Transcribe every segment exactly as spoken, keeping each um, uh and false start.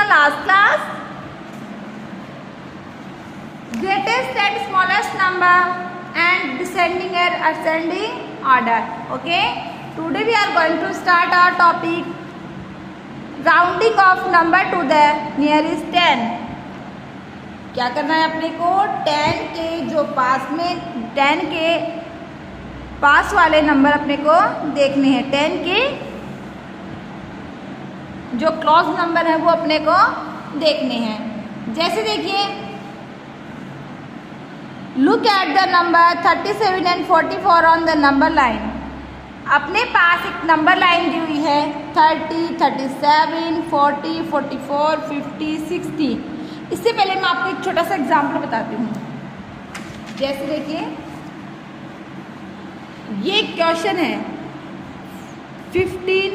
last class. Greatest and smallest number and descending and ascending order. Okay. Today we are going to start our topic rounding of number to the nearest ten. क्या करना है अपने को? Ten के जो पास में ten के पास वाले नंबर अपने को देखने हैं. टेन के जो क्लोज नंबर है वो अपने को देखने हैं. जैसे देखिए, look at the number thirty seven and forty four on the number line. अपने पास एक नंबर लाइन दी हुई है thirty, thirty seven, forty, forty four, fifty, sixty. इससे पहले मैं आपको एक छोटा सा एग्जाम्पल बताती हूँ. जैसे देखिए, ये क्वेश्चन है फिफ्टीन,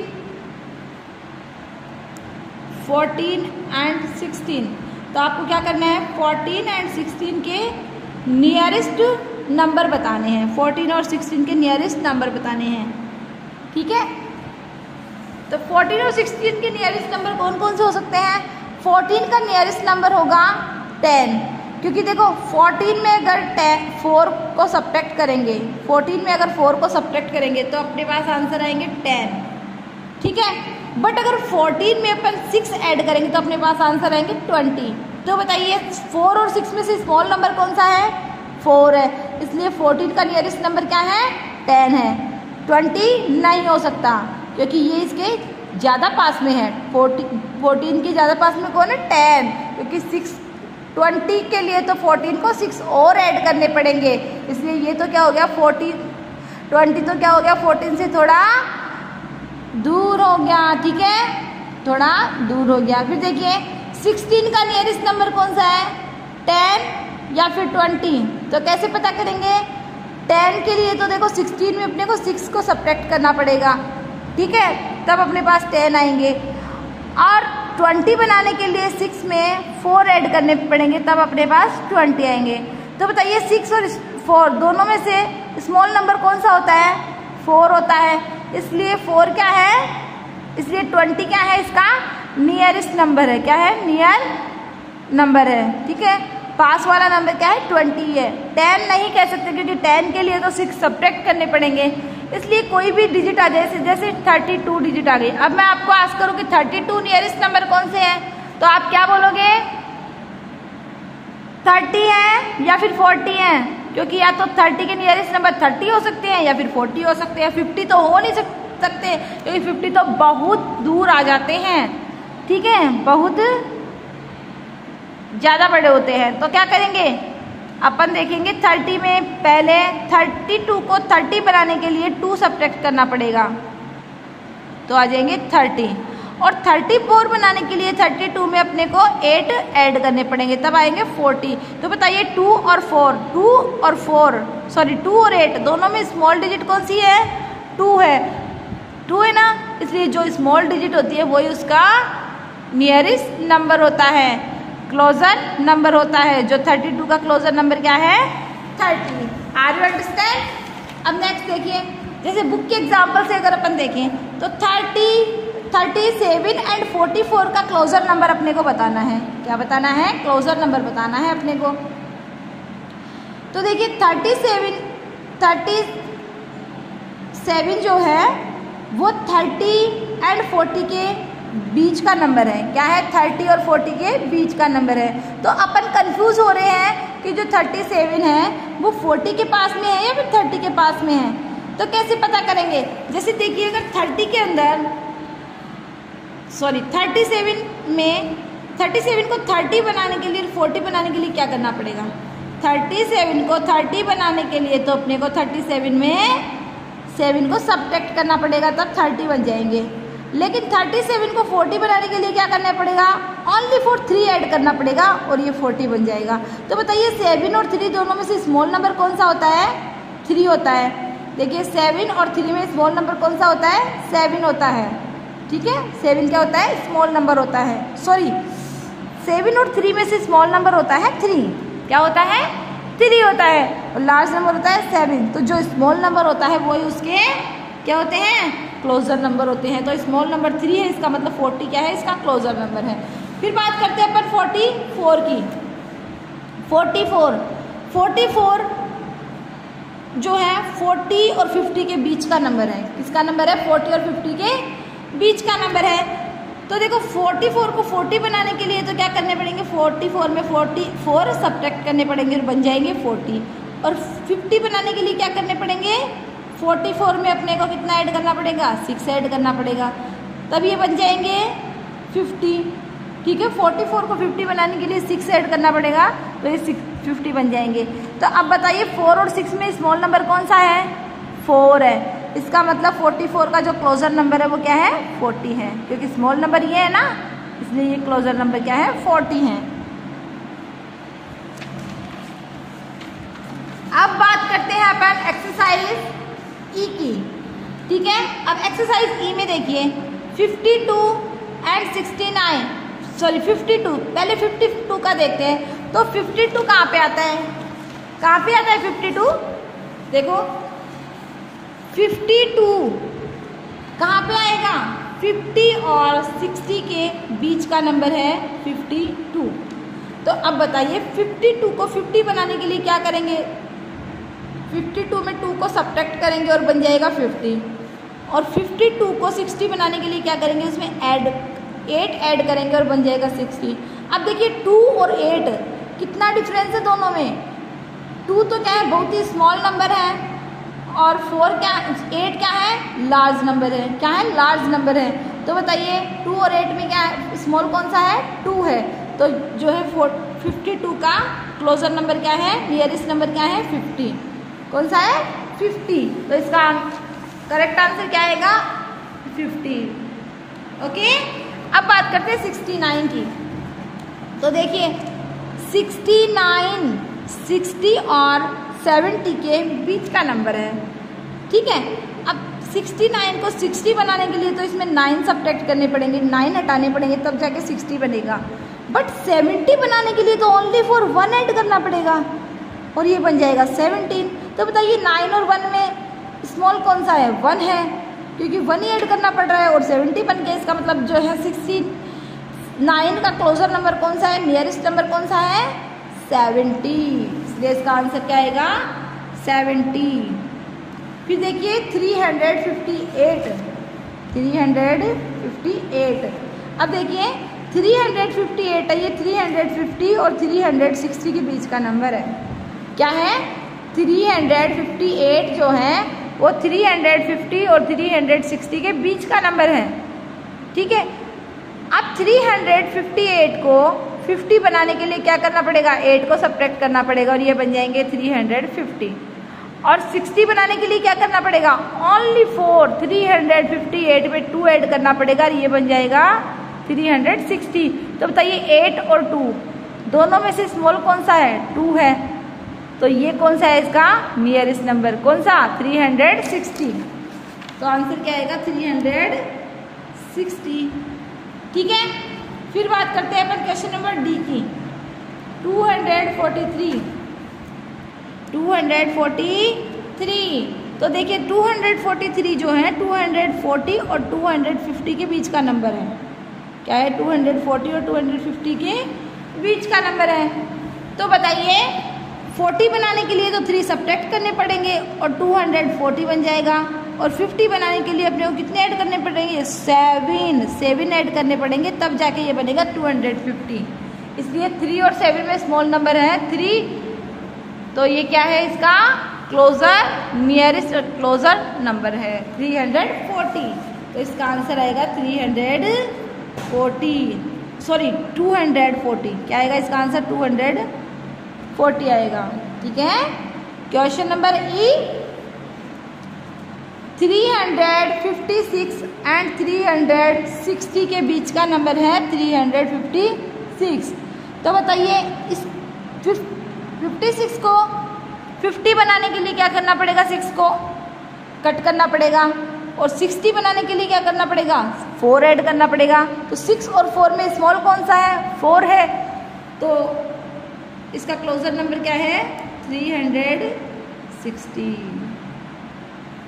फोर्टीन एंड सिक्सटीन. तो आपको क्या करना है? फोर्टीन एंड सिक्सटीन के नियरेस्ट नंबर बताने हैं. फोर्टीन और सिक्सटीन के नियरेस्ट नंबर बताने हैं. ठीक है. तो फोर्टीन और सिक्सटीन के नियरेस्ट नंबर कौन कौन से हो सकते हैं? फोर्टीन का नियरेस्ट नंबर होगा टेन, क्योंकि देखो फोर्टीन में अगर टेन फोर को सब्ट्रैक्ट करेंगे, फोर्टीन में अगर फोर को सब्ट्रैक्ट करेंगे तो अपने पास आंसर आएंगे टेन. ठीक है. बट अगर फोर्टीन में अपन सिक्स ऐड करेंगे तो अपने पास आंसर आएंगे ट्वेंटी. तो बताइए, फोर और सिक्स में से स्मॉल नंबर कौन सा है? फोर है. इसलिए फोर्टीन का नियरेस्ट नंबर क्या है? टेन है. ट्वेंटी नहीं हो सकता क्योंकि ये इसके ज़्यादा पास में है. फोर्टीन फोर्टीन के ज़्यादा पास में कौन है? टेन. क्योंकि सिक्स ट्वेंटी के लिए तो फोर्टीन को सिक्स और ऐड करने पड़ेंगे. इसलिए ये तो क्या हो गया? फोर्टीन ट्वेंटी तो क्या हो गया? फोर्टीन से थोड़ा दूर हो गया. ठीक है, थोड़ा दूर हो गया. फिर देखिए, सिक्सटीन का नियरेस्ट नंबर कौन सा है? टेन या फिर ट्वेंटी. तो कैसे पता करेंगे? टेन के लिए तो देखो सिक्सटीन में अपने को सिक्स को सब्ट्रैक्ट करना पड़ेगा. ठीक है, तब अपने पास टेन आएंगे. और ट्वेंटी बनाने के लिए सिक्स में फोर ऐड करने पड़ेंगे, तब अपने पास ट्वेंटी आएंगे. तो बताइए, सिक्स और फोर दोनों में से स्मॉल नंबर कौन सा होता है? फोर होता है. इसलिए फोर क्या है? इसलिए ट्वेंटी क्या है? इसका नियरेस्ट नंबर है. क्या है? नियर नंबर है. ठीक है. पास वाला नंबर क्या है? ट्वेंटी है. टेन नहीं कह सकते क्योंकि टेन के लिए तो सिक्स सब्ट्रैक्ट करने पड़ेंगे. इसलिए कोई भी डिजिट आ जाए, जैसे थर्टी टू डिजिट आ गई. अब मैं आपको आस्क करूँ कि थर्टी टू नियरेस्ट नंबर कौन से हैं, तो आप क्या बोलोगे? थर्टी है या फिर फोर्टी है? क्योंकि या तो थर्टी के नियरेस्ट नंबर थर्टी हो सकते हैं या फिर फोर्टी हो सकते हैं. फिफ्टी तो हो नहीं सकते क्योंकि फिफ्टी तो बहुत दूर आ जाते हैं. ठीक है, बहुत ज़्यादा बड़े होते हैं. तो क्या करेंगे अपन? देखेंगे थर्टी में पहले थर्टी टू को थर्टी बनाने के लिए टू सब्ट्रैक्ट करना पड़ेगा, तो आ जाएंगे थर्टी. और थर्टी फोर बनाने के लिए थर्टी टू में अपने को एट ऐड करने पड़ेंगे, तब आएंगे फोर्टी. तो बताइए, टू और फोर, टू और फोर सॉरी टू और एट दोनों में स्मॉल डिजिट कौन सी है? टू है. टू है ना. इसलिए जो स्मॉल डिजिट होती है वही उसका नियरेस्ट नंबर होता है, क्लोजर नंबर होता है. जो थर्टी टू का क्लोजर नंबर क्या है? थर्टी. Are you understand? अब नेक्स्ट देखिए, जैसे बुक के एग्जाम्पल से अगर अपन देखें तो thirty, thirty seven and forty four का क्लोजर नंबर अपने को बताना है. क्या बताना है? क्लोजर नंबर बताना है अपने को. तो देखिए, थर्टी सेवन थर्टी सेवन जो है वो थर्टी एंड फोर्टी के बीच का नंबर है. क्या है? थर्टी और फोर्टी के बीच का नंबर है. तो अपन कंफ्यूज हो रहे हैं कि जो थर्टी सेवन है वो फोर्टी के पास में है या फिर थर्टी के पास में है. तो कैसे पता करेंगे? जैसे देखिए, अगर थर्टी के अंदर सॉरी थर्टी सेवन में थर्टी सेवन को थर्टी बनाने के लिए, फोर्टी बनाने के लिए क्या करना पड़ेगा? थर्टी सेवन को थर्टी बनाने के लिए तो अपने को थर्टी सेवन में सेवन को सब्ट्रैक्ट करना पड़ेगा, तब थर्टी बन जाएंगे. लेकिन थर्टी सेवन को फोर्टी बनाने के लिए क्या करना पड़ेगा? ओनली फॉर थ्री ऐड करना पड़ेगा और ये फोर्टी बन जाएगा. तो बताइए, सेवन और थ्री दोनों में से स्मॉल नंबर कौन सा होता है? थ्री होता है. देखिए, सेवन और थ्री में स्मॉल नंबर कौन सा होता है? सेवन होता है. ठीक है, सेवन क्या होता है? स्मॉल नंबर होता है. सॉरी, सेवन और थ्री में से स्मॉल नंबर होता है थ्री. क्या होता है? थ्री होता है. और लार्ज नंबर होता है सेवन. तो जो स्मॉल नंबर होता है वही उसके क्या होते हैं? क्लोजर नंबर होते हैं. तो स्मॉल नंबर थ्री है, इसका मतलब फोर्टी क्या है? इसका क्लोजर नंबर है. फिर बात करते हैं अपन फोर्टी फोर की। फोर्टी फोर फोर्टी फोर जो है फोर्टी और फिफ्टी के बीच का नंबर है। किसका नंबर है? फोर्टी और फिफ्टी के बीच का नंबर है। तो देखो फोर्टी फोर को फोर्टी बनाने के लिए तो क्या करने पड़ेंगे, फोर्टी फोर में फोर्टी फोर सब्ट्रैक्ट करने पड़ेंगे और बन जाएंगे फोर्टी। और फिफ्टी बनाने के लिए क्या करने पड़ेंगे, फोर्टी फोर में अपने को कितना ऐड करना पड़ेगा, सिक्स ऐड करना पड़ेगा, तब ये बन जाएंगे फिफ्टी। ठीक है, फोर्टी फोर को फिफ्टी बनाने के लिए सिक्स ऐड करना पड़ेगा, तो ये सिक्स फिफ्टी बन जाएंगे। तो अब बताइए फोर और सिक्स में स्मॉल नंबर कौन सा है, फोर है। इसका मतलब फोर्टी फोर का जो क्लोजर नंबर है वो क्या है, फोर्टी है, क्योंकि स्मॉल नंबर ये है ना, इसलिए ये क्लोजर नंबर क्या है, फोर्टी है। अब बात करते हैं अपन एक्सरसाइज ई की। ठीक है, अब एक्सरसाइज ई में देखिए fifty two and sixty nine, sorry fifty two, पहले फिफ्टी टू का देखते हैं। तो फिफ्टी टू कहाँ पे आता है, कहाँ पे आता है फिफ्टी टू, देखो फिफ्टी टू कहाँ पे आएगा, फिफ्टी और सिक्सटी के बीच का नंबर है फिफ्टी टू। तो अब बताइए फिफ्टी टू को फिफ्टी बनाने के लिए क्या करेंगे, फिफ्टी टू में टू को सब्ट्रैक्ट करेंगे और बन जाएगा फिफ्टी। और फिफ्टी टू को सिक्सटी बनाने के लिए क्या करेंगे, उसमें ऐड एट ऐड करेंगे और बन जाएगा सिक्सटी। अब देखिए टू और एट कितना डिफरेंस है दोनों में, टू तो क्या है बहुत ही स्मॉल नंबर है और फोर क्या, एट क्या है, लार्ज नंबर है। क्या है, लार्ज नंबर है। तो बताइए टू और एट में क्या है, स्मॉल कौन सा है, टू है। तो जो है फोर फिफ्टी टू का क्लोजर नंबर क्या है, नियरेस्ट नंबर क्या है, फिफ्टी। कौन सा है, फिफ्टी। तो इसका करेक्ट आंसर क्या आएगा, फिफ्टी। ओके, अब बात करते हैं सिक्सटी नाइन की। तो देखिए सिक्सटी नाइन सिक्सटी और सेवेंटी के बीच का नंबर है। ठीक है, अब सिक्सटी नाइन को सिक्सटी बनाने के लिए तो इसमें नाइन सब्ट्रैक्ट करने पड़ेंगे, नाइन हटाने पड़ेंगे, तब जाके सिक्सटी बनेगा। बट सेवेंटी बनाने के लिए तो ओनली फॉर वन ऐड करना पड़ेगा और ये बन जाएगा सेवेंटीन। तो बताइए नाइन और वन में स्मॉल कौन सा है, वन है, क्योंकि वन ही ऐड करना पड़ रहा है और सेवेंटी बन गया। इसका मतलब जो है सिक्सटी नाइन का क्लोजर नंबर कौन सा है, नियरेस्ट नंबर कौन सा है, सेवेंटी। इसलिए इसका आंसर क्या आएगा, सेवेंटी। फिर देखिए three hundred fifty eight, three hundred fifty eight. अब देखिए थ्री हंड्रेड फिफ्टी एट है, ये थ्री हंड्रेड फिफ्टी और थ्री हंड्रेड सिक्सटी के बीच का नंबर है। क्या है, थ्री हंड्रेड फिफ्टी एट जो है वो थ्री हंड्रेड फिफ्टी और थ्री हंड्रेड सिक्सटी के बीच का नंबर है। ठीक है, अब थ्री हंड्रेड फिफ्टी एट को फिफ्टी बनाने के लिए क्या करना पड़ेगा, एट को सब्ट्रैक्ट करना पड़ेगा और ये बन जाएंगे थ्री हंड्रेड फिफ्टी। और सिक्सटी बनाने के लिए क्या करना पड़ेगा, only four, three hundred fifty eight में टू ऐड करना पड़ेगा और ये बन जाएगा थ्री हंड्रेड सिक्सटी। तो बताइए एट और टू दोनों में से स्मॉल कौन सा है, टू है। तो ये कौन सा है इसका नियरेस्ट नंबर, कौन सा, थ्री हंड्रेड सिक्सटी। तो आंसर क्या आएगा, थ्री हंड्रेड सिक्सटी। ठीक है, फिर बात करते हैं अपन क्वेश्चन नंबर डी की। Two hundred forty three, two hundred forty three. तो देखिए टू हंड्रेड फोर्टी थ्री जो है टू हंड्रेड फोर्टी और टू हंड्रेड फिफ्टी के बीच का नंबर है। क्या है, टू हंड्रेड फोर्टी और टू हंड्रेड फिफ्टी के बीच का नंबर है। तो बताइए फोर्टी बनाने के लिए तो थ्री सब्ट्रैक्ट करने पड़ेंगे और टू हंड्रेड फोर्टी बन जाएगा। और फिफ्टी बनाने के लिए अपने को कितने ऐड करने पड़ेंगे, सेवन, सेवन ऐड करने पड़ेंगे, तब जाके ये बनेगा टू हंड्रेड फिफ्टी। इसलिए थ्री और सेवन में स्मॉल नंबर है थ्री, तो ये क्या है इसका क्लोजर नियरेस्ट क्लोजर नंबर है थ्री हंड्रेड फोर्टी। तो इसका आंसर आएगा three hundred forty, sorry two hundred forty. क्या आएगा इसका आंसर, टू हंड्रेड फोर्टी आएगा। ठीक है, question number E, three hundred fifty six and three hundred sixty के बीच का नंबर है थ्री हंड्रेड फिफ्टी सिक्स। तो बताइए इस फिफ्टी सिक्स को फिफ्टी बनाने के लिए क्या करना पड़ेगा, सिक्स को कट करना पड़ेगा और सिक्सटी बनाने के लिए क्या करना पड़ेगा, फोर ऐड करना पड़ेगा। तो सिक्स और फोर में स्मॉल कौन सा है, फोर है। तो इसका क्लोजर नंबर क्या है, थ्री हंड्रेड सिक्सटी।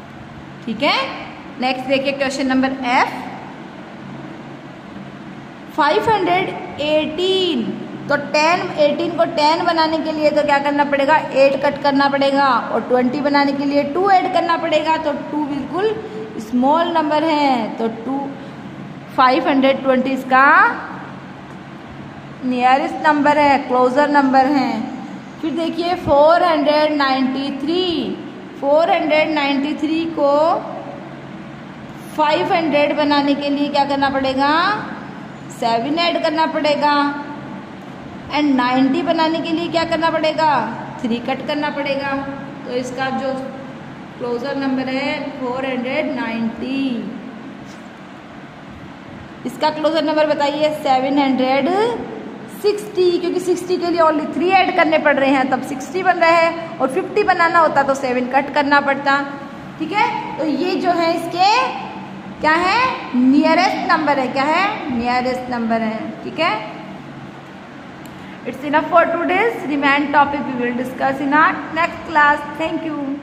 ठीक है, नेक्स्ट देखिए question number F, five hundred eighteen, तो टेन एटीन को टेन बनाने के लिए तो क्या करना पड़ेगा, एट कट करना पड़ेगा, और ट्वेंटी बनाने के लिए टू ऐड करना पड़ेगा। तो टू बिल्कुल स्मॉल नंबर है, तो टू फाइव हंड्रेड ट्वेंटी इसका नियरेस्ट नंबर है, क्लोजर नंबर है। फिर देखिए four hundred ninety three, four hundred ninety three को फाइव हंड्रेड बनाने के लिए क्या करना पड़ेगा, सेवन ऐड करना पड़ेगा, एंड नाइन्टी बनाने के लिए क्या करना पड़ेगा, थ्री कट करना पड़ेगा। तो इसका जो क्लोजर नंबर है फोर हंड्रेड नाइन्टी, इसका क्लोजर नंबर बताइए सेवन हंड्रेड सिक्सटी, क्योंकि सिक्सटी के लिए ओनली थ्री ऐड करने पड़ रहे हैं, तब सिक्सटी बन रहा है, और फिफ्टी बनाना होता तो सेवन कट करना पड़ता। ठीक है, तो ये जो है इसके क्या है, नियरेस्ट नंबर है, क्या है, नियरेस्ट नंबर है। ठीक है, it's enough for today's, remain topic we will discuss in our next class. Thank you.